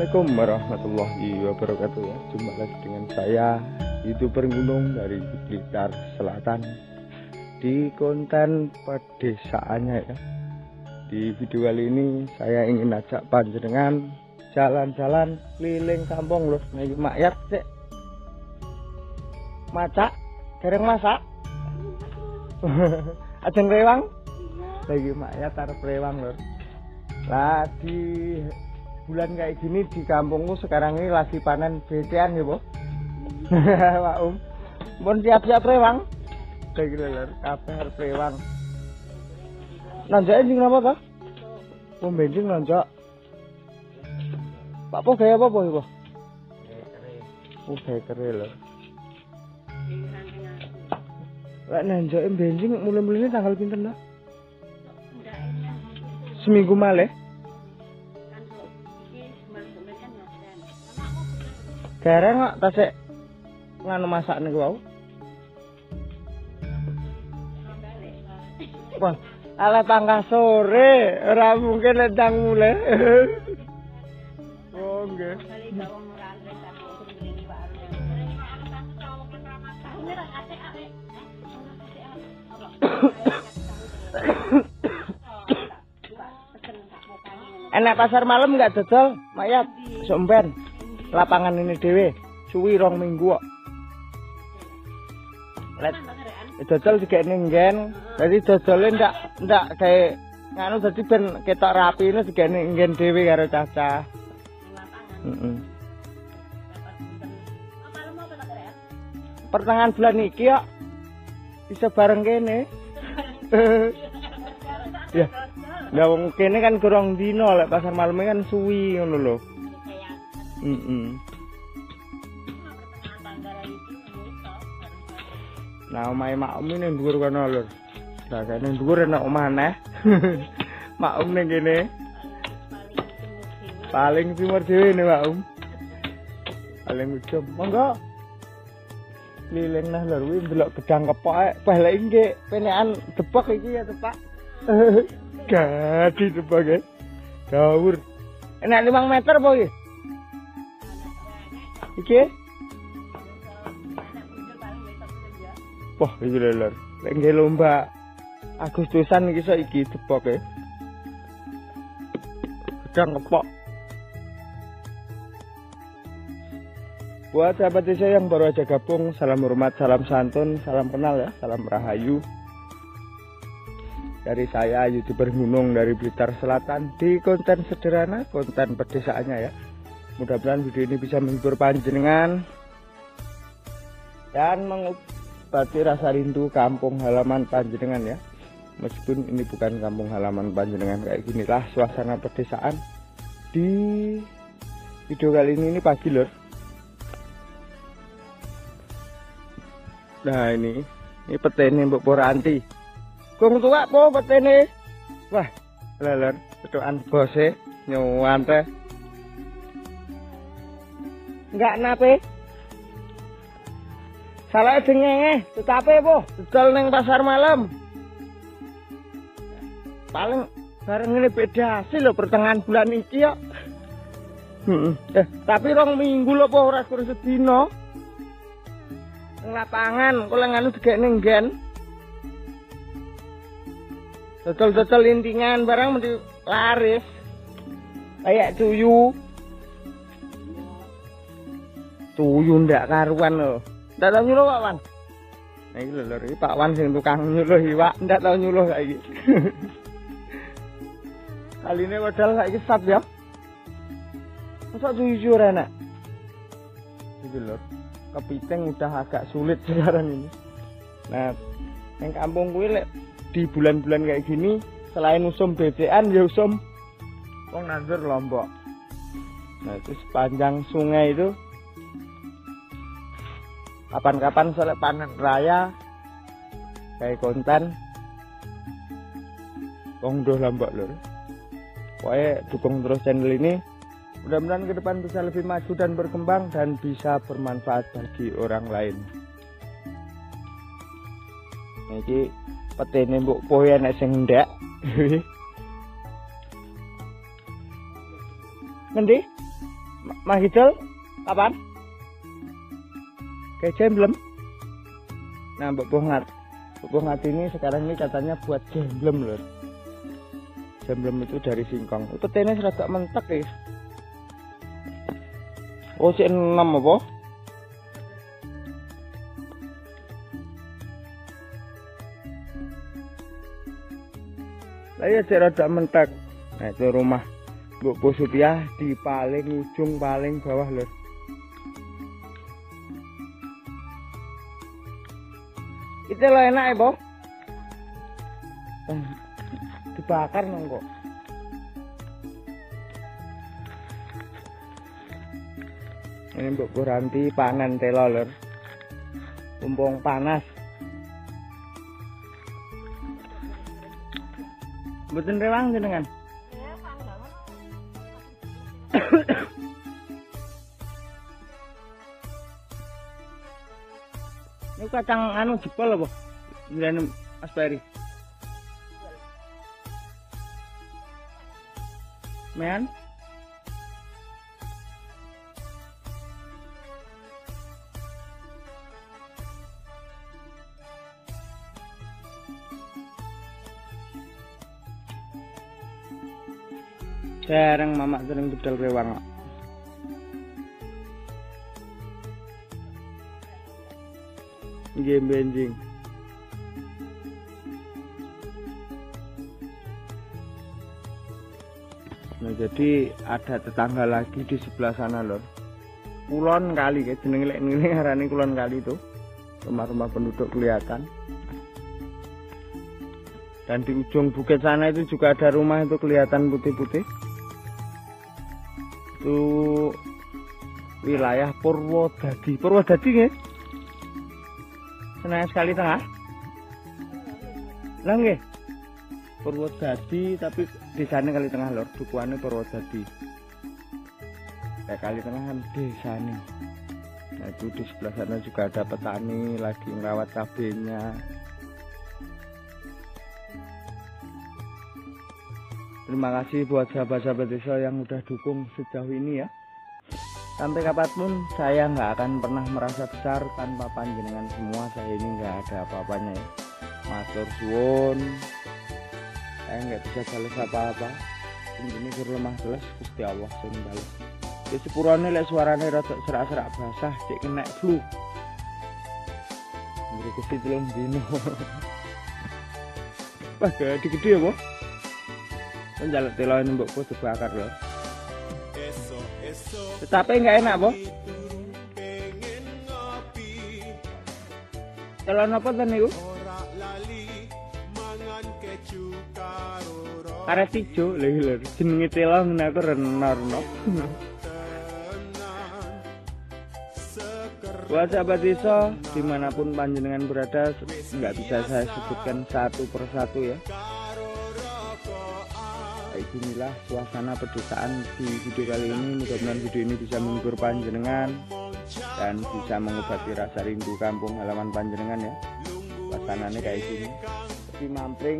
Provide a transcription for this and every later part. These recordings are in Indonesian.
Assalamualaikum warahmatullahi wabarakatuh ya. Jumpa lagi dengan saya, YouTuber Gunung dari Blitar Selatan, di konten pedesaannya ya. Di video kali ini saya ingin ajak panjenengan jalan-jalan keliling kampung loh. Nek makyat sik. Macak, dereng masak. Ajeng rewang. Lagi makyat arep rewang lho. Lah di bulan kayak gini di kampungku sekarang ini lagi panen betean ya, Bu. Pak Mun siap-siap rewang. Kayak gitu lho, kabeh arep rewang. Nanjake njing napa ta? Benjing nanjak. Pak Po gaya apa, Bu? Gaya kere lho. Lek nanjake benjing mulai-mulai tanggal pinten lah? Seminggu malih. Gareng kok tasik nganu masak niku wau. Wah, ala tangga sore, ora mungkin ndang mulai. Oh, nggih. Enak pasar malam enggak dodol, mayat, somben. Lapangan ini dhewe suwi 2 minggu kok. Let dodol digekne nggen. Dadi dodole ndak kayak nganu dadi ben ketok rapi ini digekne nggen dhewe karo cacah. Heeh. Pertengahan bulan iki kok bisa bareng kene. Ya. Lah wong kene kan kurang dino lek pasar malam kan suwi ngono lho. Nah, omahe Mak Om ini dhuwur kono lho. Lah kene dhuwur enak omah. Mak Om ning kene. Paling timur dhewe ne Mak Om. Paling ujung. Monggo. Liling nah lho kuwi ndelok gedang kepok ae. Balik iki penekan debok iki ya, Pak. Gadi debok e. Gawur. Enak 5 meter apa iki? Iki? Wah, iki lho. Lek nggih lomba Agustusan iki sok iki deboke. Gedang kepok. Buat sahabat desa yang baru aja gabung, salam hormat, salam santun, salam kenal ya, salam rahayu. Dari saya, YouTuber Gunung dari Blitar Selatan, di konten sederhana, konten pedesaannya ya. Mudah-mudahan video ini bisa menghibur panjenengan dan mengobati rasa rindu kampung halaman panjenengan ya. Meskipun ini bukan kampung halaman panjenengan, kayak ginilah suasana pedesaan di video kali ini pagi lho. Nah ini petene Mbok Poranti. Kong tua po petene. Wah, lelor, betukan bose nyuwan teh. Enggak nape. Salah dengenge, tetapi po, dodol ning pasar malam. Paling bareng ini beda hasil lho pertengahan bulan iki kok. Tapi 2 minggu lho po ora kurang sedina. Ning lapangan, kok nganu digekne nggen. Dodol-dodol lintingan barang mesti laris. Kayak tuyu. Tuyu ndak karuan lho. Ndak tau nyuluh Pak Wan. Nah iki lho iki Pak Wan sing tukang nyuluh iwak, ndak tau nyuluh saiki. Kaline modal saiki sat ya. Masa tuyu ora enak. Iki lho. Kepiting udah agak sulit sekarang ini. Nah, yang kampung kuwi lek di bulan-bulan kayak gini selain usum bebekan ya usum wong nandur lombok. Nah, itu sepanjang sungai itu kapan-kapan selek panen raya kayak konten wong doh lombok lho. Pokoknya dukung terus channel ini. Mudah-mudahan ke depan bisa lebih maju dan berkembang dan bisa bermanfaat bagi orang lain. Iki petene mbok poe enek sing ndak. Ngendi? Mas Hidul kapan? Kayak jemblem. Nah, Mbok Ngat ini sekarang ini katanya buat jemblem lho. Jemblem itu dari singkong. Petene rada mentek ya. Oh, sik 6 apa? Lah ya sik rada mentek. Nah, itu rumah Mbok Supiah di paling ujung paling bawah lho. Itu lo enak ya, Bo? Dibakar nong kok. Ini Mbok Ranti panen telo lur. Mumpung panas. Mboten rewang jenengan. Ini kacang anu jepol apa? Ini Mas Peri. Men. Jarang mamak sering bedal rewang. Game benjing. Nah, jadi ada tetangga lagi di sebelah sana lor. Kulon kali ya, jenenge lek ngene arane kulon kali itu. Rumah-rumah penduduk kelihatan. Dan di ujung bukit sana itu juga ada rumah itu kelihatan putih-putih. Itu wilayah Purwodadi. Purwodadi ya? Senayan sekali tengah. Lah nggih. Purwodadi tapi desane kali tengah lor, dukuane Purwodadi. Kayak kali tengah kan desane. Nah, itu di sebelah sana juga ada petani lagi merawat cabenya. Terima kasih buat sahabat-sahabat desa yang udah dukung sejauh ini ya. Sampai kapanpun saya nggak akan pernah merasa besar tanpa panjenengan semua. Saya ini nggak ada apa-apanya ya. Matur suwun. Saya nggak bisa balas apa-apa. Ini kur lemah gelas Gusti Allah sing balas. Ya sepurane lek suarane rada serak-serak basah cek kena flu. Mriki telung dino. Wah, gede ya, Bu. Njaluk teloan mbokku dibakar lho. Tetapi enggak enak, Bu. Telon apa ten niku? Karet ijo lho lho. Jenenge telon aku renor-no. Buat sahabat desa dimanapun panjenengan berada, nggak bisa saya sebutkan satu persatu ya. Inilah suasana pedesaan di video kali ini. Mudah-mudahan video ini bisa menghibur panjenengan dan bisa mengobati rasa rindu kampung halaman panjenengan ya. Suasananya kayak gini, seperti mampring.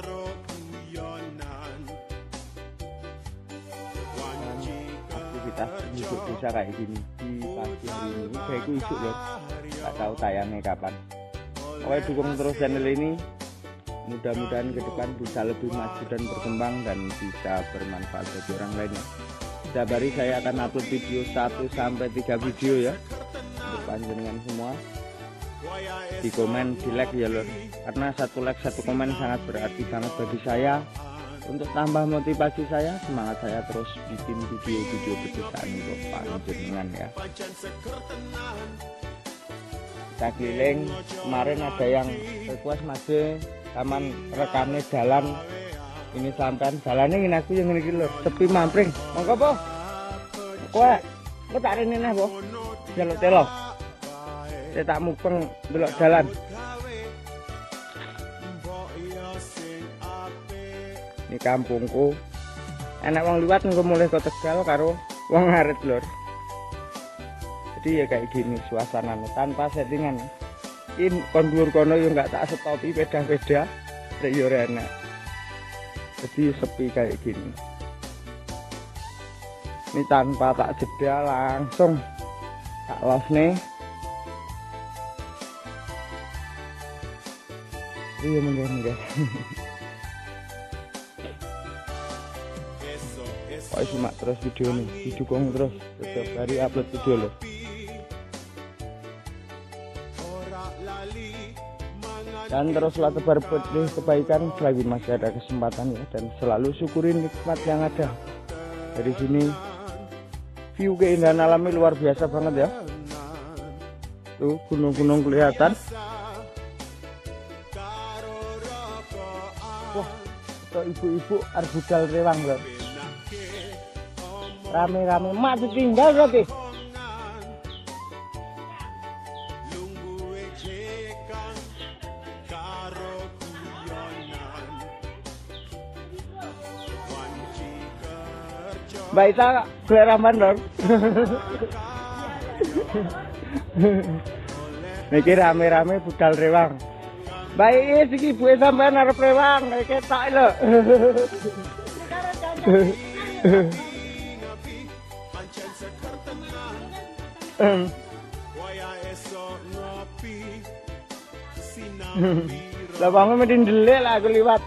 Aktivitas hidup desa kayak gini di pagi hari ini. Kayak isu loh, nggak tahu tayangnya kapan. Pokoknya dukung terus channel ini. Mudah-mudahan ke depan bisa lebih maju dan berkembang dan bisa bermanfaat bagi orang lainnya. Setiap hari saya akan upload video 1-3 video ya untuk panjenengan semua. Di komen, di like ya lor, karena satu like satu komen sangat berarti banget bagi saya untuk tambah motivasi saya, semangat saya terus bikin video-video pedesaan untuk panjenengan ya. Kita keliling, kemarin ada yang request Made taman rekannya jalan ini sampean jalannya ini aku yang ini lho sepi mampring monggo po kowe tak rene neh po jaluk telo saya tak mupeng delok jalan ini kampungku enak wong liwat engko mulai ke Tegal karo wong ngarit lur. Jadi ya kayak gini suasananya tanpa settingan. In kondur kono yo nggak tak stopi beda-beda rek yo enak. Jadi sepi kayak gini. Ini tanpa tak jeda langsung tak los nih. Iya mungkin guys. Kok simak terus video nih, didukung terus setiap hari upload video loh. Dan teruslah tebar kebaikan selagi masih ada kesempatan ya, dan selalu syukurin nikmat yang ada. Dari sini view keindahan alamnya luar biasa banget ya. Tuh gunung-gunung kelihatan. Wah, itu ibu-ibu arbudal rewang loh. Rame-rame mak ditinggal berarti. Mbak Isa gue ramban dong. Niki rame-rame budal rewang. Mbak Is iki ibu sampean arep rewang ketok lho. Lah bangun mesti ndelik lah aku liwat.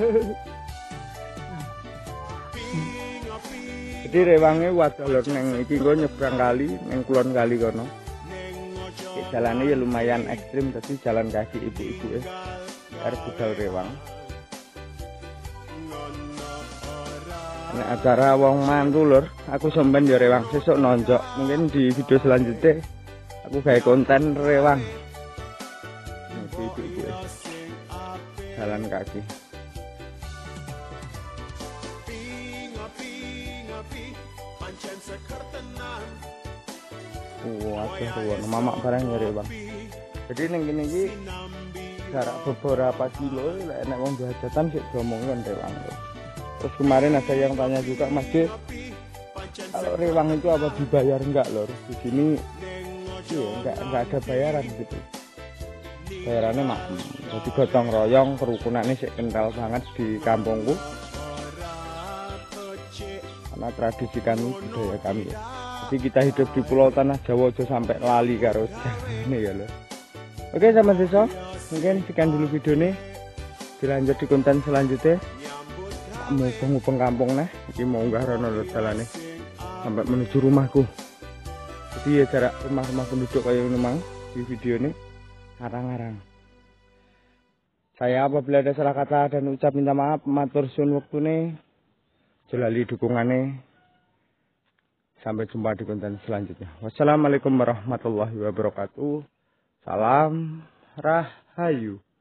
Jadi rewangnya wadah lho neng iki nggo nyebrang kali neng kulon kali kono. Jalannya ya lumayan ekstrim, tapi jalan kaki ibu-ibu arep budal rewang. Nek acara wong mantu lur, aku sampean yo rewang sesuk nonjok. Mungkin di video selanjutnya aku gawe konten rewang. Ibu-ibu jalan kaki. Waduh ruang mamak barang ya bang. Jadi neng gini jarak beberapa kilo enak wong hajatan sih diomongin rewang. Terus kemarin ada yang tanya juga, Mas G, kalau rewang itu apa dibayar enggak lor? Di sini iya enggak ada bayaran gitu. Bayarannya maklum. Jadi gotong royong, kerukunannya sih kental banget di kampungku. Karena tradisi kami, budaya kami ya. Jadi kita hidup di Pulau Tanah Jawa aja sampai lali karo ini ya lho. Oke sama siswa, mungkin sekian dulu video ini. Dilanjut di konten selanjutnya. Mubeng-mubeng kampung nah, ini mau unggah rono lho jalane sampai menuju rumahku. Jadi ya jarak rumah-rumah penduduk kayak ini mang di video ini ngarang-ngarang. Saya apabila ada salah kata dan ucap minta maaf, matur suwun wektune. Jelali dukungannya. Sampai jumpa di konten selanjutnya. Wassalamualaikum warahmatullahi wabarakatuh. Salam Rahayu.